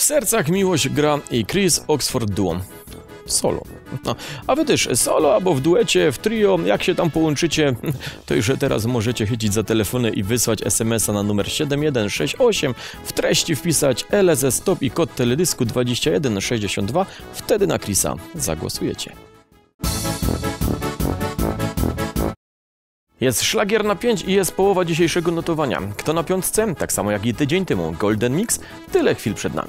sercach miłość gra i Chris Oxford Duo. Solo. No, a wy też solo albo w duecie, w trio, jak się tam połączycie, to już teraz możecie chycić za telefony i wysłać SMS-a na numer 7168, w treści wpisać LZ Stop i kod teledysku 2162, wtedy na Chrisa zagłosujecie. Jest szlagier na 5 i jest połowa dzisiejszego notowania. Kto na piątce? Tak samo jak i tydzień temu. Golden Mix, tyle chwil przed nami.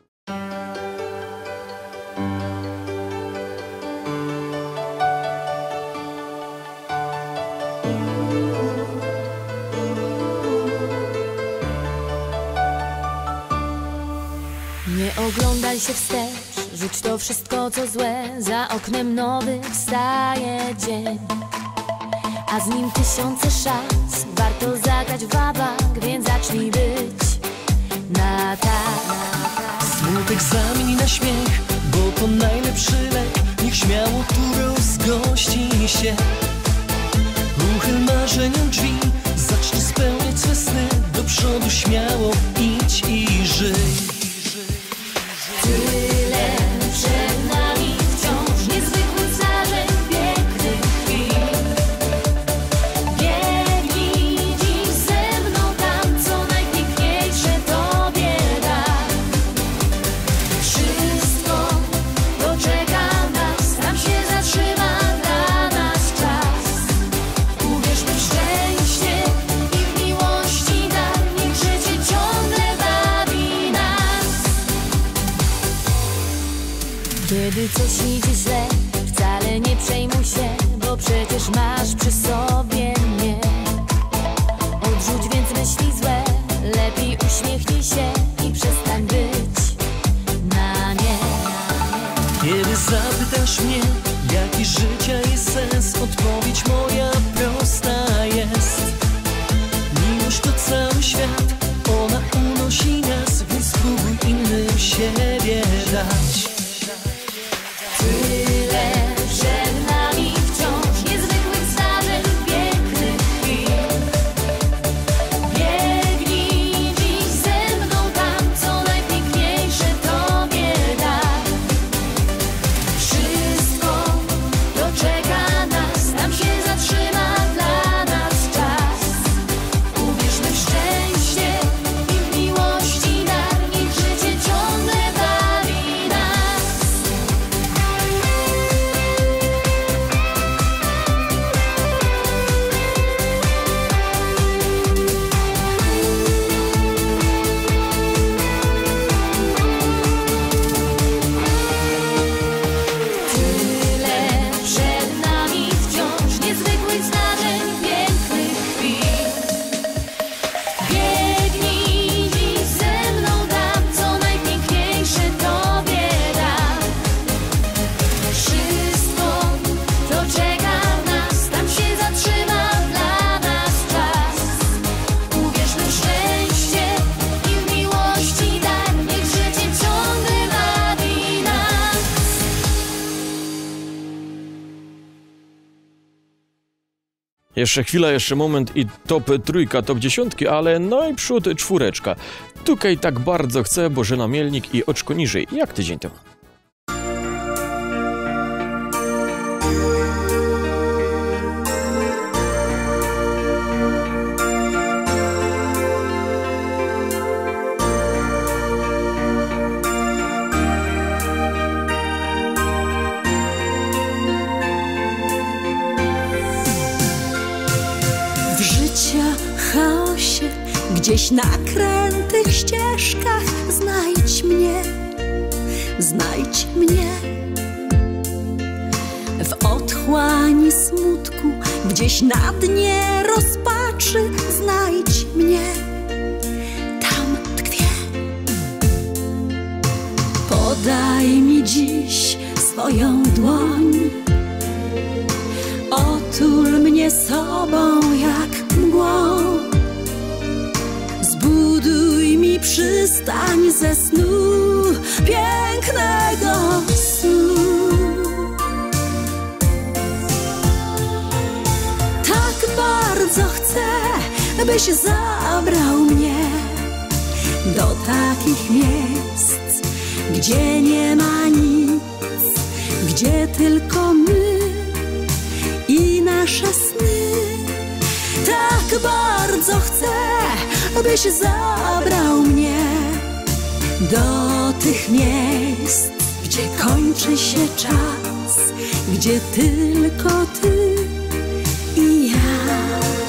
Nie oglądaj się wstecz, rzuć to wszystko co złe. Za oknem nowy wstaje dzień, a z nim tysiące szans. Warto zagrać w wabank, więc zacznij być na tak. Smutek zamień na śmiech, bo to najlepszy lek. Niech śmiało tu rozgości się. Uchyl marzeniom drzwi, zacznij spełniać swe sny. Do przodu śmiało idź i żyj. Tyle przed nami wciąż niezwykłych zdarzeń, pięknych chwil. Biegnij dziś ze mną tam, co najpiękniejsze Tobie dam. Wszystko to czeka nas, tam się zatrzyma dla nas czas. Uwierzmy w szczęście i w miłości dar, niech życie ciągle bawi nas. Kiedy coś idzie źle, wcale nie przejmuj się, bo przecież masz przy sobie mnie. Odrzuć więc myśli złe, lepiej uśmiechnij się i przestań być na nie. Kiedy zapytasz mnie, jaki życia jest sens, odpowiedź moja prosta jest. Miłość to cały świat, ona unosi nas, więc spróbuj innym siebie dać. Tyle przed nami wciąż niezwykłych zdarzeń, pięknych chwil. Biegnij dziś ze mną tam, co najpiękniejsze Tobie dam. Wszystko to czeka nas, tam się zatrzyma dla nas czas. Uwierzmy w szczęście i w miłości dar, niech życie ciągle bawi nas. Tyle przed nami wciąż niezwykłych zdarzeń, pięknych chwil. Biegnij dziś ze mną tam, co najpiękniejsze Tobie dam. Wszystko to czeka nas, tam się zatrzyma dla nas czas. Uwierzmy w szczęście i w miłości dar, niech życie ciągle bawi nas. Jeszcze chwila, jeszcze moment i top trójka, top dziesiątki, ale najprzód czwóreczka. Tukaj tak bardzo chcę, Bożena Mielnik i Oczko niżej, jak tydzień temu. W życia chaosie, gdzieś na krętych ścieżkach znajdź mnie, znajdź mnie. W otchłani smutku, gdzieś na dnie rozpaczy znajdź mnie, tam tkwię. Podaj mi dziś swoją dłoń, otul mnie sobą jak mgłą. Zbuduj mi przystań ze snu, pięknego snu. Tak bardzo chcę, byś zabrał mnie do takich miejsc, jest, gdzie nie ma nic, gdzie tylko my i nasze sny. Tak bardzo chcę, byś zabrał mnie do tych miejsc, gdzie kończy się czas, gdzie tylko ty i ja.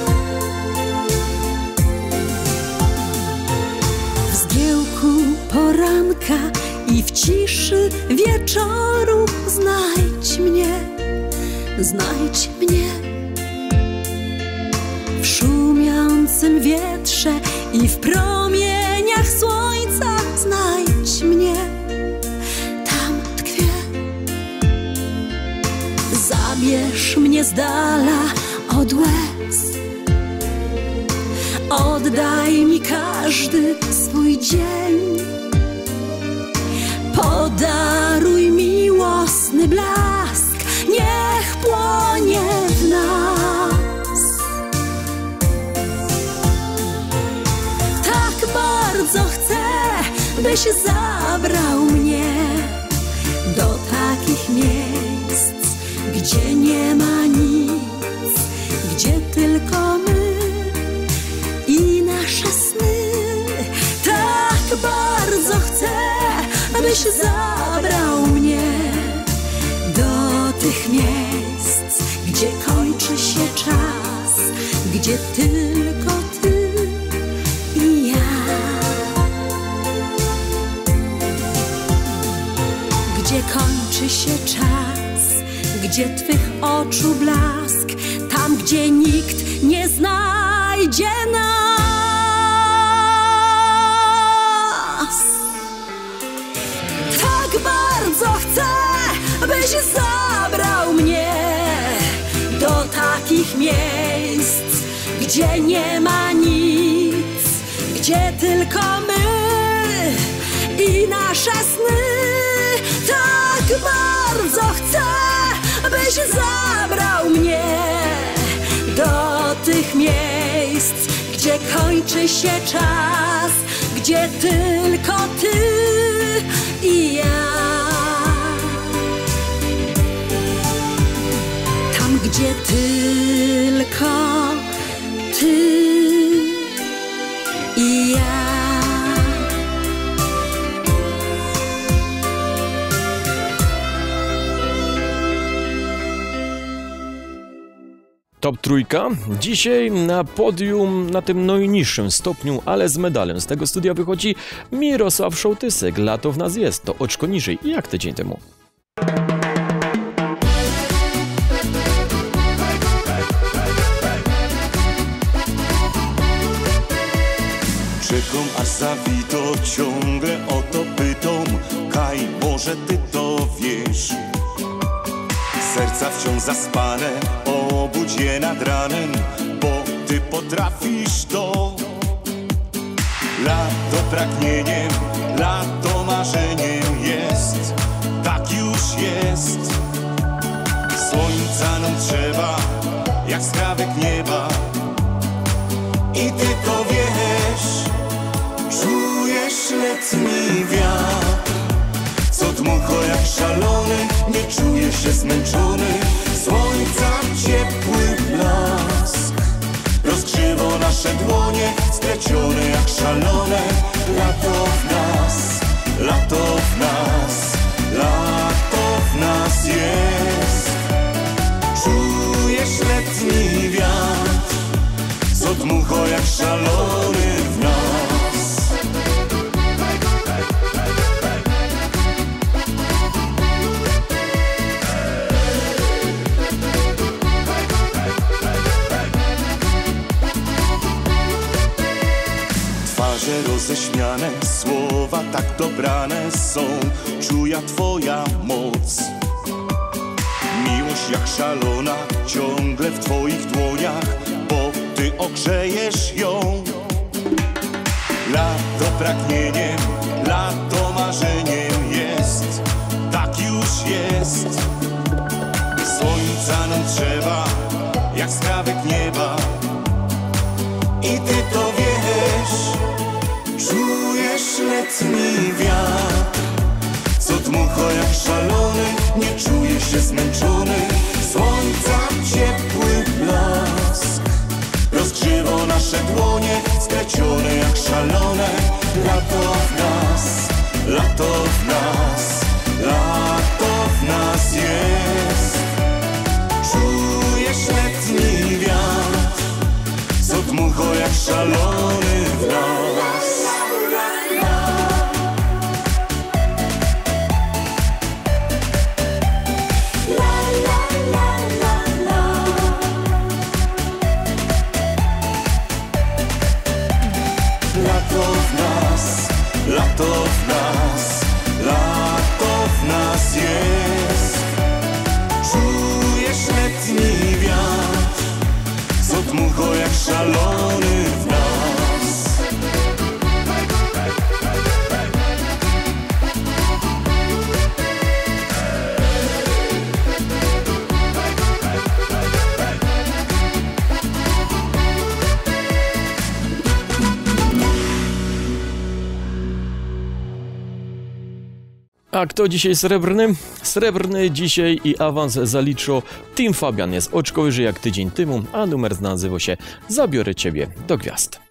W zgiełku poranka i w ciszy wieczoru znajdź mnie, znajdź mnie. W szumiącym wietrze i w promieniach słońca znajdź mnie, tam tkwię. Zabierz mnie z dala od łez, oddaj mi każdy swój dzień, podaruj miłosny blask, niech płonie w nas. Tak bardzo chcę, byś zabrał mnie do takich miejsc, gdzie nie ma nic, gdzie tylko my i nasze sny. Tak bardzo chcę, byś zabrał mnie do tych miejsc, gdzie kończy się czas, gdzie tylko ty i ja. Gdzie kończy się czas, gdzie twych oczu blask, tam gdzie nikt nie znajdzie nas. Tak bardzo chcę, byś zabrał mnie do takich miejsc, gdzie nie ma nic, gdzie tylko my i nasze sny. Tak bardzo chcę, byś zabrał mnie do tych miejsc, gdzie kończy się czas, gdzie tylko ty i ja. Tam, gdzie tylko ty i ja. Top trójka. Dzisiaj na podium na tym najniższym stopniu, ale z medalem z tego studia wychodzi Mirosław Szołtysek. Lato w nas jest, to oczko niżej, jak tydzień temu. Czekam aż zawito, ciągle o to pytam, kaj, może ty to wiesz. Serca wciąż zaspane, obudź je nad ranem, bo ty potrafisz to. Lato pragnieniem, lato marzeniem jest, tak już jest. Słońca nam trzeba, jak skrawek nieba, i ty to wiesz. Czujesz letni wiatr, co dmucha jak szalony, nie czuję się zmęczony. Słońca ciepły blask rozgrzewa nasze dłonie, splecione jak szalone. Lato w nas, lato w nas, lato w nas jest. Czujesz letni wiatr, co dmucha jak szalony w nas. Twarze roześmiane, słowa tak dobrane są, czuja twoja moc. Miłość jak szalona, ciągle w twoich dłoniach, bo ty ogrzejesz ją. Lato pragnieniem, lato marzeniem jest, tak już jest. Słońca nam trzeba, jak skrawek nieba, i ty to wiesz. Czujesz letni wiatr, jak szalony, nie czuję się zmęczony. Słońca ciepły blask rozgrzewa nasze dłonie, splecione jak szalone. Lato w nas, lato w nas, lato w nas jest. Czujesz letni wiatr, co dmucha jak szalony w nas. Lato w nas, lato w nas jest. Czujesz letni wiatr, co dmucha jak szalony w nas. A kto dzisiaj srebrny? Srebrny dzisiaj i awans zaliczył Team Fabian. Jest oczko wyżej jak tydzień temu, a numer nazywa się Zabiorę Ciebie do gwiazd.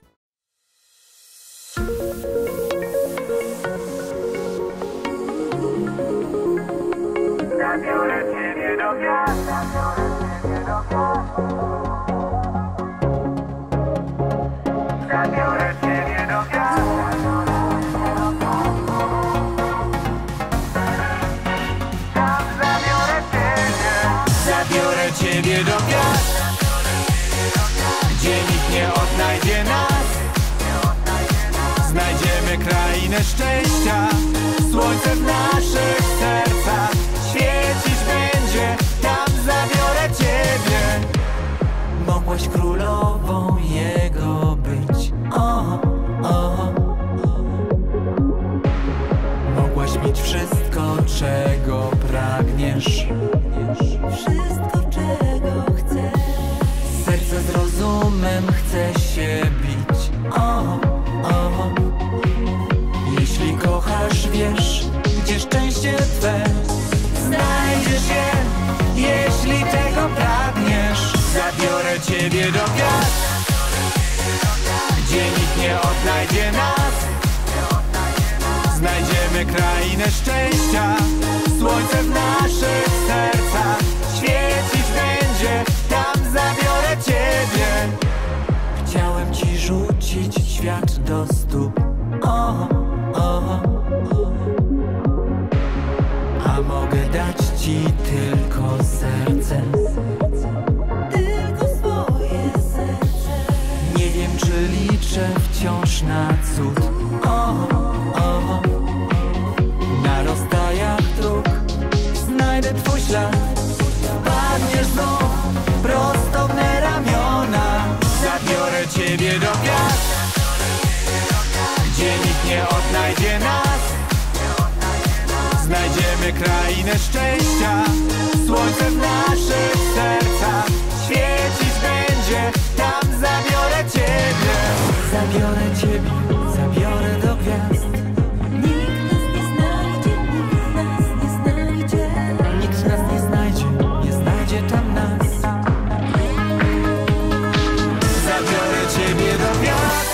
Zabiorę Ciebie do gwiazd, zabiorę Ciebie do gwiazd. Zabiorę Ciebie do gwiazd, gdzie nikt nie odnajdzie nas. Znajdziemy krainę szczęścia, słońce w naszych sercach świecić będzie. Tam zabiorę Ciebie. Mogłaś królową jego być. Mogłaś mieć wszystko, czego pragniesz. Wszystko, czego chcesz. Serce z rozumem chce się bić. Jeśli kochasz, wiesz, gdzie szczęście Twe. Znajdziesz je, jeśli tego pragniesz. Zabiorę Ciebie do gwiazd, gdzie nikt nie odnajdzie nas. Znajdziemy krainę szczęścia, słońce w naszych sercach świecić będzie. Tam zabiorę Ciebie. Chciałem Ci rzucić świat do stóp. A mogę dać Ci tylko serce. Tylko swoje serce. Nie wiem, czy liczę wciąż na cud. Na rozstajach dróg znajdę Twój ślad. Padniesz znów prosto w me ramiona. Zabiorę Ciebie do gwiazd, gdzie nikt nie odnajdzie nas. Znajdziemy krainę szczęścia, słońce w naszych sercach świecić będzie. Tam zabiorę Ciebie. Zabiorę Ciebie, zabiorę do gwiazd. Nikt nas nie znajdzie, nikt nas nie znajdzie. Nikt nas nie znajdzie, nie znajdzie tam nas. Zabiorę Ciebie do gwiazd,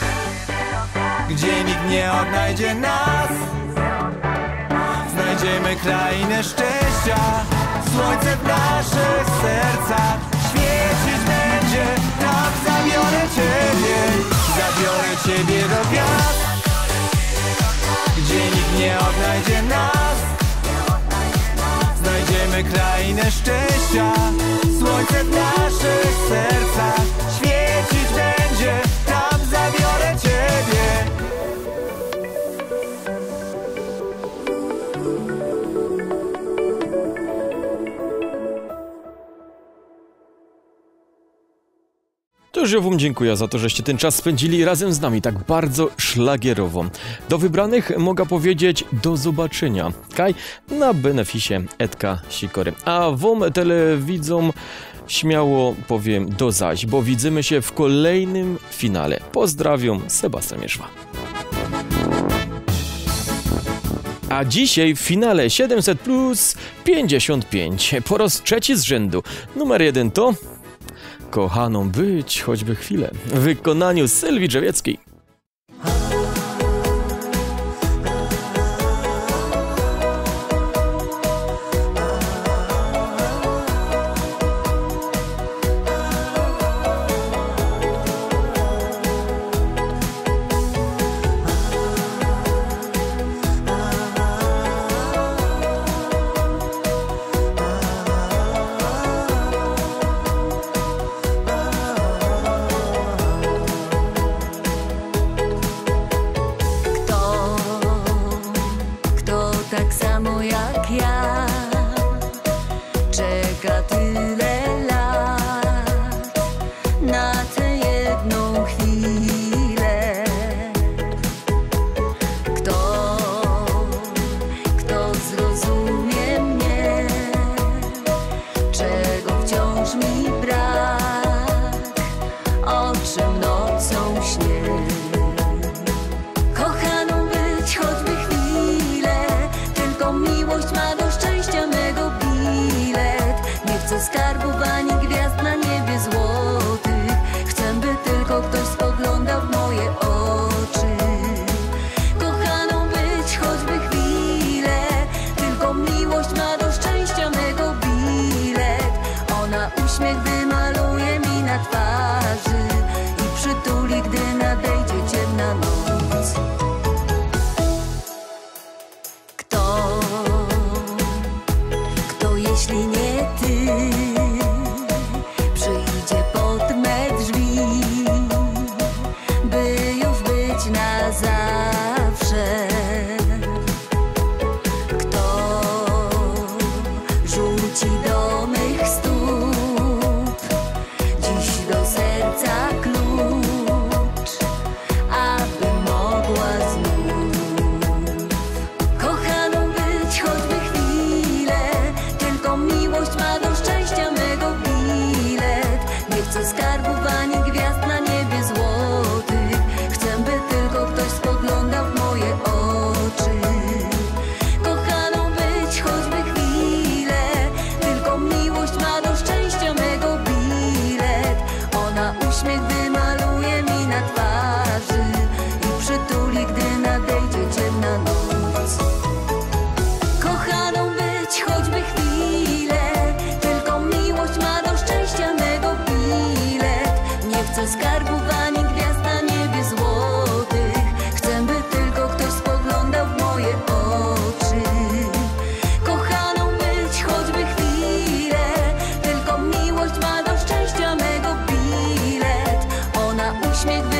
gdzie nikt nie odnajdzie nas. Znajdziemy krainę szczęścia, słońce w naszych sercach świecić będzie. Tam zabiorę Ciebie. Zabiorę Ciebie do gwiazd, gdzie nikt nie odnajdzie nas. Znajdziemy krainę szczęścia, słońce w naszych sercach świecić będzie. Tam zabiorę Ciebie. To już ja wam dziękuję za to, żeście ten czas spędzili razem z nami tak bardzo szlagierowo. Do wybranych mogę powiedzieć do zobaczenia. Kaj na beneficie Edka Sikory. A wam telewidzom śmiało powiem do zaś, bo widzimy się w kolejnym finale. Pozdrawiam, Sebastian Mieszwa. A dzisiaj w finale 700 plus 55. Po raz trzeci z rzędu. Numer 1 to Kochaną być choćby chwilę w wykonaniu Sylwii Drzewieckiej. Tak samo jak ja, czeka tyle lat na tę jedną chwilę. Kto zrozumie mnie, czego wciąż mi brak, o czym nocą śnię. Kochaną być choćby chwilę, tylko miłość ma do szczęścia mego bilet. Nie chcę skarbów ani gwiazd na niebie złotych, chcę, by tylko ktoś spoglądał w moje oczy. Kochaną być choćby chwilę, tylko miłość ma do szczęścia mego bilet. Ona uśmiech wymaluje mi na twarzy i przytuli, gdy nadejdzie ciemna noc. Kto jeśli nie ty, przyjdzie pod me drzwi, by już być na zawsze. Kto rzuci do mych stóp dziś do serca klucz, aby mogła znów kochaną być choćby chwilę, tylko miłość ma do szczęścia mego bilet. Nie chcę skarbów ani gwiazd na niebie złotych, chcę, by tylko ktoś spoglądał w moje oczy. Kochaną być choćby chwilę, tylko miłość ma do szczęścia mego bilet. Ona uśmiech wymaluje mi na twarzy i przytuli, gdy nadejdzie ciemna noc. Kochaną być choćby chwilę, tylko miłość ma do szczęścia mego bilet. Nie chcę skarbów ani gwiazd na niebie złotych, chcę, by tylko ktoś spoglądał w moje oczy. Kochaną być choćby chwilę, tylko miłość ma do szczęścia mego bilet. Ona uśmiech